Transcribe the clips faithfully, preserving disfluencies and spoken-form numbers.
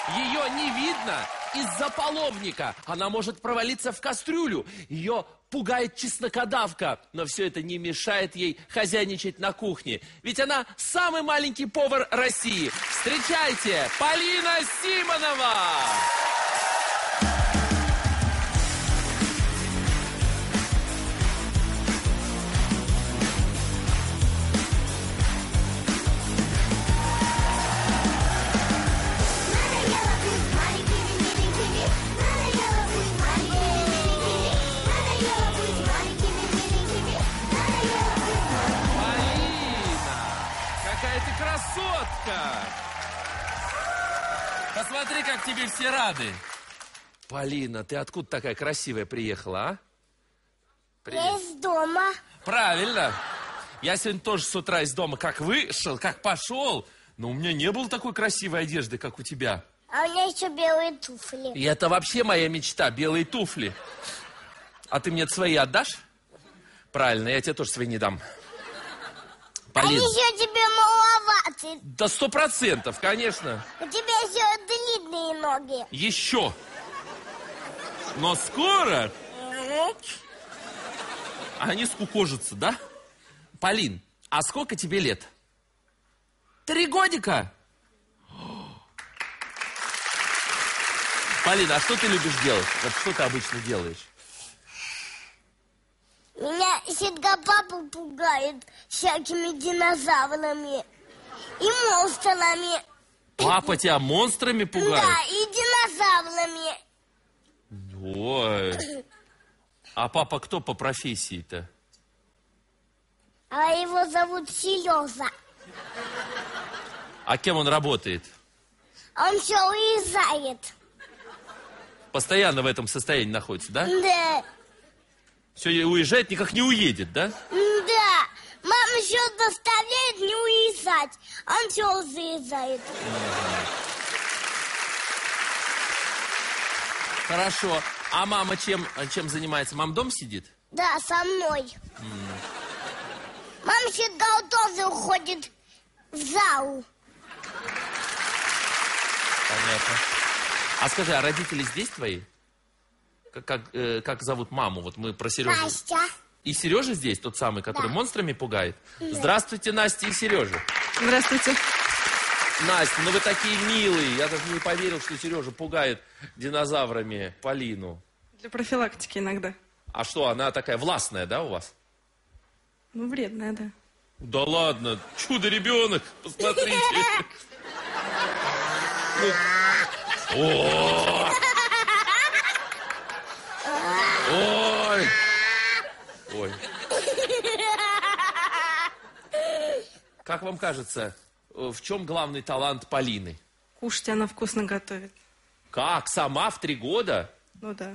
Ее не видно из-за половника. Она может провалиться в кастрюлю. Ее пугает чеснокодавка. Но все это не мешает ей хозяйничать на кухне. Ведь она самый маленький повар России. Встречайте, Полина Симонова! Красотка! Посмотри, как тебе все рады. Полина, ты откуда такая красивая приехала, а? Привет. Я из дома. Правильно. Я сегодня тоже с утра из дома как вышел, как пошел. Но у меня не было такой красивой одежды, как у тебя. А у меня еще белые туфли. И это вообще моя мечта, белые туфли. А ты мне свои отдашь? Правильно, я тебе тоже свои не дам. Полин. Они еще тебе маловаты. Да сто процентов, конечно. У тебя еще длинные ноги. Еще. Но скоро они скукожатся, да? Полин, а сколько тебе лет? Три годика? Полина, а что ты любишь делать? Вот что ты обычно делаешь? Меня всегда папа пугает всякими динозаврами и монстрами. Папа тебя монстрами пугает? Да, и динозаврами. Ой. А папа кто по профессии-то? А его зовут Сережа. А кем он работает? Он все уезжает. Постоянно в этом состоянии находится, да? Да. Все уезжает, никак не уедет, да? Да. Мама все заставляет не уезжать. Он все заезжает. Хорошо. А мама чем, чем занимается? Мама дома сидит? Да, со мной. Mm. Мама всегда тоже уходит в зал. Понятно. А скажи, а родители здесь твои? Как, как, э, как зовут маму? Вот мы про Сережу. Настя. И Сережа здесь, тот самый, который да. монстрами пугает? Да. Здравствуйте, Настя и Сережа. Здравствуйте. Настя, ну вы такие милые. Я даже не поверил, что Сережа пугает динозаврами Полину. Для профилактики иногда. А что, она такая властная, да, у вас? Ну, вредная, да. Да ладно, чудо-ребенок, посмотрите. О! Ой! Ой. Как вам кажется, в чем главный талант Полины? Кушать она вкусно готовит. Как? Сама в три года? Ну да.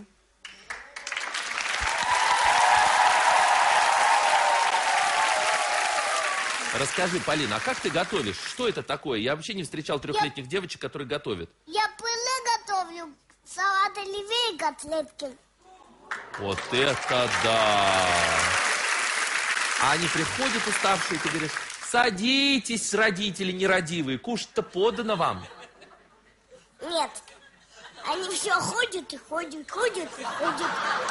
Расскажи, Полина, а как ты готовишь? Что это такое? Я вообще не встречал трехлетних я... девочек, которые готовят. Я пылы готовлю, салат оливье и котлетки. Вот это да! А они приходят уставшие, ты говоришь, садитесь, родители нерадивые, кушать-то подано вам. Нет, они все ходят и ходят, ходят и ходят.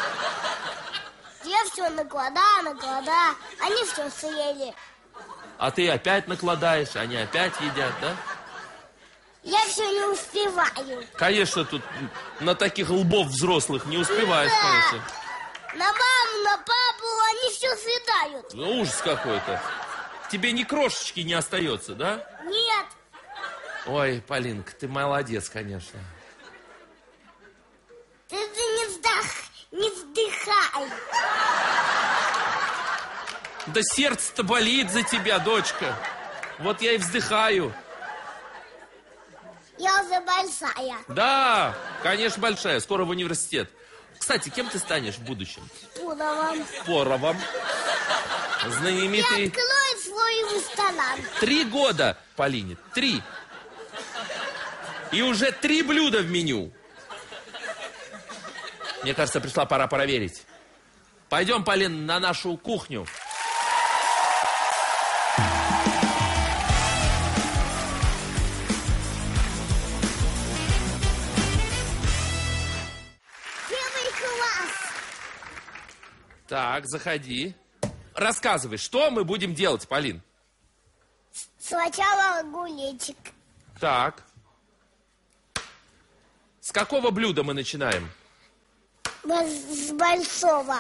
Я все накладаю, накладаю, они все съели. А ты опять накладаешь, они опять едят, да? Я все не успеваю. Конечно, тут на таких лбов взрослых не успеваешь, да. Конечно. На маму, на папу они все съедают. Ну, ужас какой-то. Тебе ни крошечки не остается, да? Нет. Ой, Полинка, ты молодец, конечно. Ты, ты не вздох, не вздыхай. Да сердце-то болит за тебя, дочка. Вот я и вздыхаю. Я уже большая. Да, конечно, большая. Скоро в университет. Кстати, кем ты станешь в будущем? Поровом. Поровом. Знаменитый... Я открою свой ресторан. Три года, Полине, три. И уже три блюда в меню. Мне кажется, пришла пора проверить. Пойдем, Полин, на нашу кухню. Так, заходи. Рассказывай, что мы будем делать, Полин? Сначала огуречек. Так. С какого блюда мы начинаем? С большого.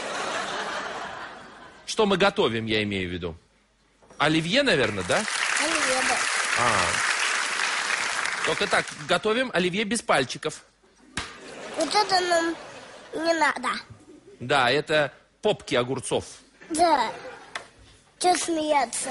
Что мы готовим, я имею в виду? Оливье, наверное, да? Оливье, да. А. Только так, готовим оливье без пальчиков. Вот это нам не надо. Да, это попки огурцов. Да. Че смеяться?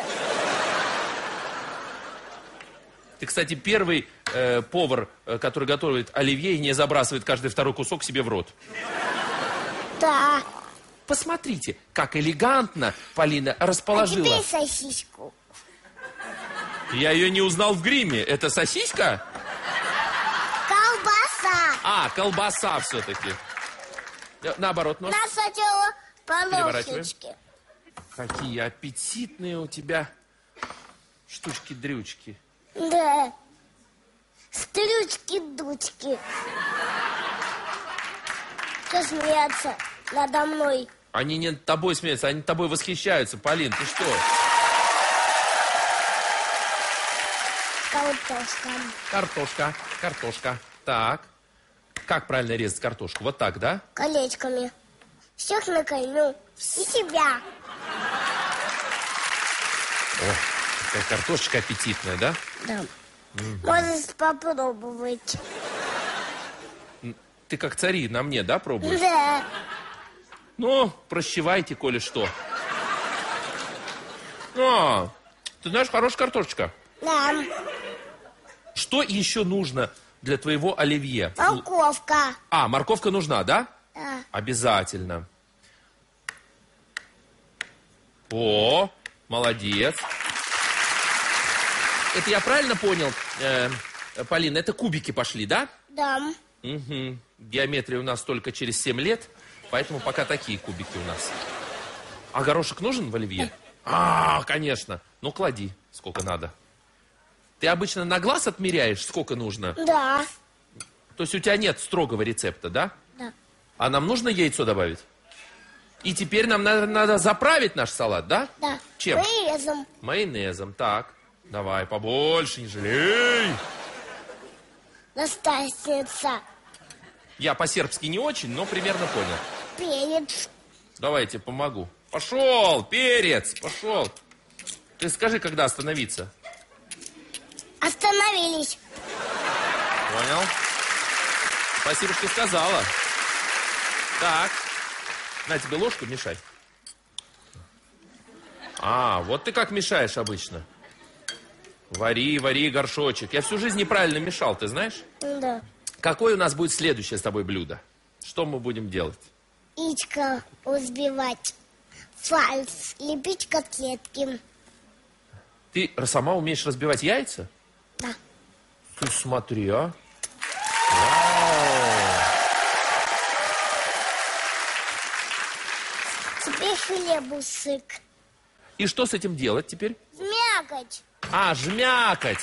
Ты, кстати, первый э, повар, э, который готовит оливье и не забрасывает каждый второй кусок себе в рот. Да. Посмотрите, как элегантно Полина А расположила. теперь сосиску. Я ее не узнал в гриме. Это сосиска? Колбаса. А, колбаса все-таки. Наоборот, нож. На сначала по Переворачиваем. ложечке. Какие аппетитные у тебя штучки-дрючки. Да. Стрючки-дучки. Что смеяться надо мной? Они не над тобой смеются, они тобой восхищаются. Полин, ты что? Картошка. Картошка, картошка. Так. Как правильно резать картошку? Вот так, да? Колечками. Всех накормлю. И себя. О, какая картошечка аппетитная, да? Да. Можешь попробовать. Ты как цари на мне, да, пробуешь? Да. Ну, прощевайте, коли что. А, ты знаешь, хорошая картошечка. Да. Что еще нужно для твоего оливье? Морковка. А, морковка нужна, да? Да. Обязательно. О, молодец. Это я правильно понял, э, Полина, это кубики пошли, да? Да. Угу. Геометрия у нас только через семь лет, поэтому пока такие кубики у нас. А горошек нужен в оливье? А, конечно. Ну, клади, сколько надо. Ты обычно на глаз отмеряешь, сколько нужно? Да. То есть у тебя нет строгого рецепта, да? Да. А нам нужно яйцо добавить? И теперь нам надо, надо заправить наш салат, да? Да. Чем? Майонезом. Майонезом, так. Давай, побольше, не жалей. Наставница. Я по-сербски не очень, но примерно понял. Перец. Давай я тебе помогу. Пошел, перец, пошел. Ты скажи, когда остановиться. Остановились. Понял. Спасибо, что сказала. Так. На тебе ложку, мешай. А, вот ты как мешаешь обычно. Вари, вари, горшочек. Я всю жизнь неправильно мешал, ты знаешь? Да. Какое у нас будет следующее с тобой блюдо? Что мы будем делать? Яичко взбивать. Фарш. Лепить котлетки. Ты сама умеешь разбивать яйца? Да. Ты смотри, а. Вау. Теперь хлебусик. И что с этим делать теперь? Мякоть. А, жмякать.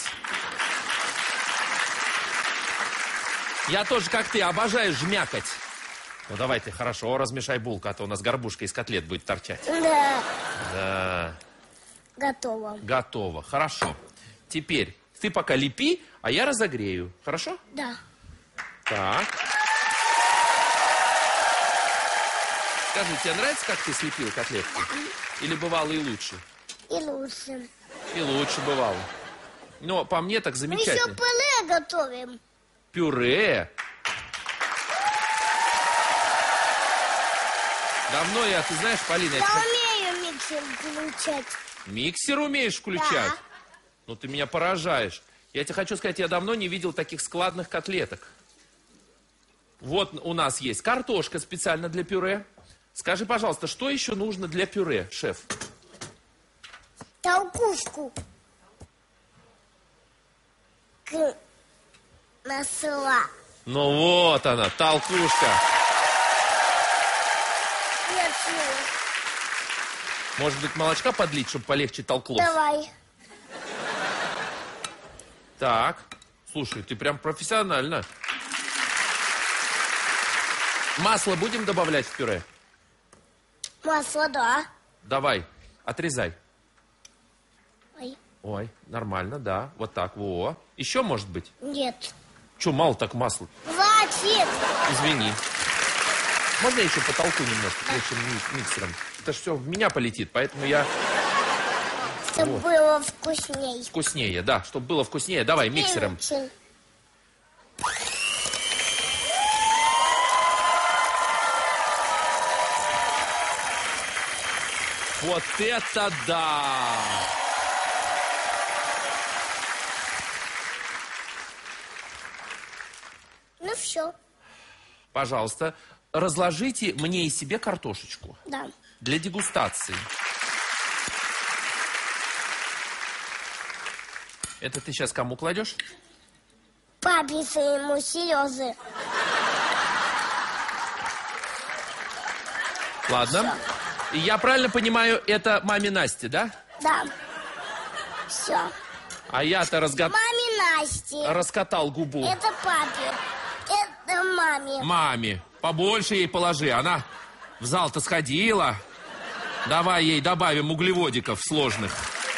Я тоже, как ты, обожаю жмякать. Ну, давай ты хорошо размешай булку, а то у нас горбушка из котлет будет торчать. Да. Да. Готово. Готово. Хорошо. Теперь ты пока лепи, а я разогрею. Хорошо? Да. Так. Скажи, тебе нравится, как ты слепил котлетки? Или бывало и лучше? И лучше. И лучше бывало. Но по мне так Мы замечательно. еще пюре готовим. Пюре. Давно я, ты знаешь, Полина... Я Я тебя... умею миксер включать. Миксер умеешь включать? Да. Ну, ты меня поражаешь. Я тебе хочу сказать, я давно не видел таких складных котлеток. Вот у нас есть картошка специально для пюре. Скажи, пожалуйста, что еще нужно для пюре, шеф? Толкушку. К... Насыла. Ну, вот она, толкушка. Нет, нет. Может быть, молочка подлить, чтобы полегче толклось? Давай. Так, слушай, ты прям профессионально. Масло будем добавлять в пюре? Масло, да. Давай, отрезай. Ой, Ой, нормально, да. Вот так, во. Еще, может быть? нет. Че, мало так масла? Хватит. Извини. Можно я еще потолку немножко, прежде чем миксером? Это ж все в меня полетит, поэтому я... Чтобы Вот. было вкусней. Вкуснее, да, чтобы было вкуснее. Давай, миксером. Очень. Вот это да! Ну все, Пожалуйста, разложите мне и себе картошечку да. для дегустации. Это ты сейчас кому кладешь? Папе своему, Сереже. Ладно. И я правильно понимаю, это маме Насте, да? Да. Все. А я-то разго... Маме Насте. раскатал губу. Это папе. Это маме. Маме. Побольше ей положи. Она в зал-то сходила. Давай ей добавим углеводиков сложных.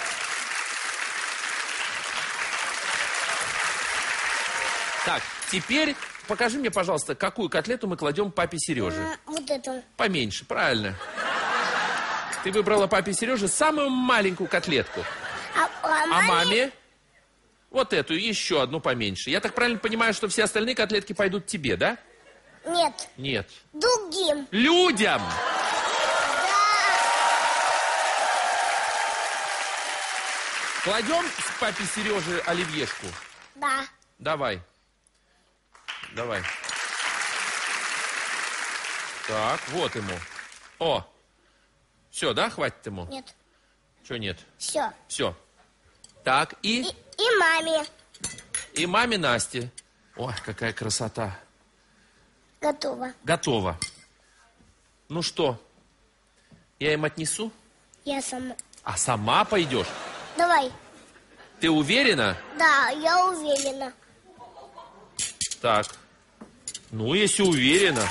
Так, теперь покажи мне, пожалуйста, какую котлету мы кладем папе Сереже. М, Вот это. Поменьше, правильно. Ты выбрала папе Сереже самую маленькую котлетку. А, а А маме... маме вот эту, еще одну поменьше. Я так правильно понимаю, что все остальные котлетки пойдут тебе, да? Нет. Нет. Другим. Людям! Кладем с папе Сереже оливьешку? Да. Давай. Давай. Так, вот ему. О! Все, да, хватит ему? Нет. Че нет? Все. Все. Так, и, И, и маме. и маме Насте. Ой, какая красота. Готово. Готово. Ну что, я им отнесу? Я сама. А сама пойдешь? Давай. Ты уверена? Да, я уверена. Так. Ну, если уверена.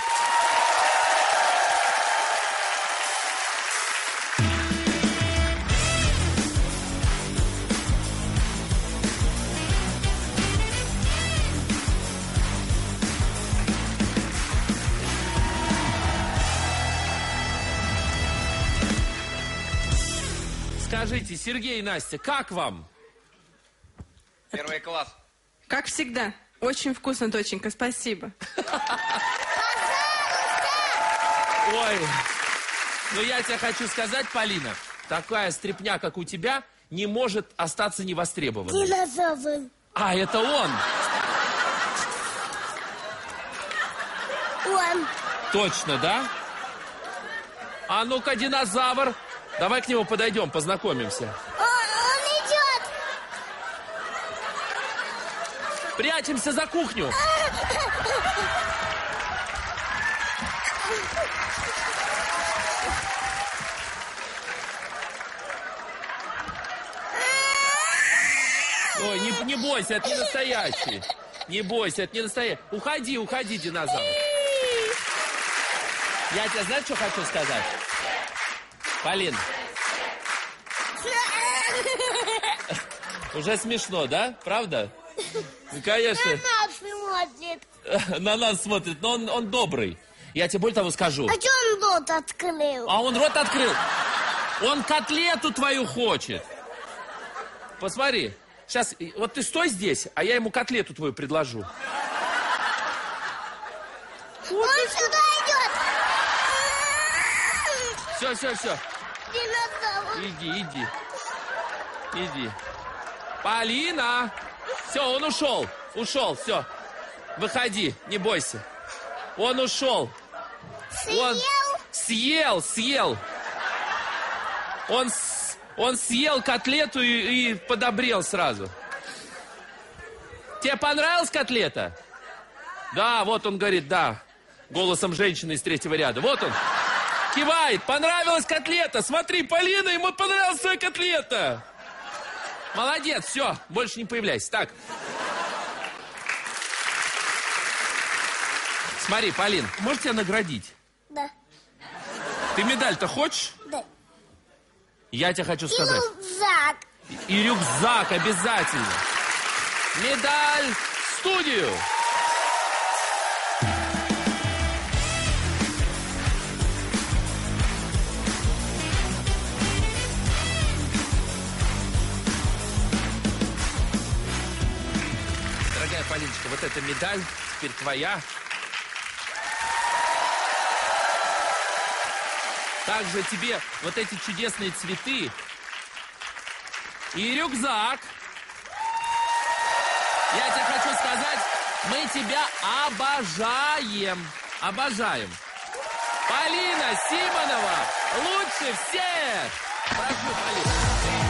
Скажите, Сергей и Настя, как вам? Первый класс. Как всегда. Очень вкусно, доченька, спасибо. Ой, ну я тебе хочу сказать, Полина, такая стряпня, как у тебя, не может остаться невостребованной. Динозавр. А, это он. Он. Точно, да? А ну-ка, динозавр. Давай к нему подойдем, познакомимся. Он, он идет. Прячемся за кухню. Ой, не, не бойся, это не настоящий. Не бойся, это не настоящий. Уходи, уходи, динозавр. Я тебе, знаешь, что хочу сказать? Полин, уже смешно, да? Правда? Ну, конечно. Нас смотрит. На нас смотрит, но он, он добрый. Я тебе более того скажу. А что он рот открыл? А он рот открыл. Он котлету твою хочет. Посмотри. Сейчас, вот ты стой здесь, а я ему котлету твою предложу. Он сюда идет. Все, все, все. Динозавр. Иди, иди. Иди. Полина! Все, он ушел. Ушел, все. Выходи, не бойся. Он ушел. Он съел, съел. Он, с- он съел котлету и, и подобрел сразу. Тебе понравилась котлета? Да, вот он говорит, да. Голосом женщины из третьего ряда. Вот он. Кивает. Понравилась котлета. Смотри, Полина, ему понравилась твоя котлета. Молодец, все, больше не появляйся. Так. Смотри, Полин, можешь тебя наградить? Да. Ты медаль-то хочешь? Да. Я тебе хочу И сказать. рюкзак. И рюкзак обязательно. Медаль в студию. Дорогая Полиночка, вот эта медаль теперь твоя. Также тебе вот эти чудесные цветы и рюкзак. Я тебе хочу сказать, мы тебя обожаем. Обожаем. Полина Симонова лучше всех. Прошу, Полина.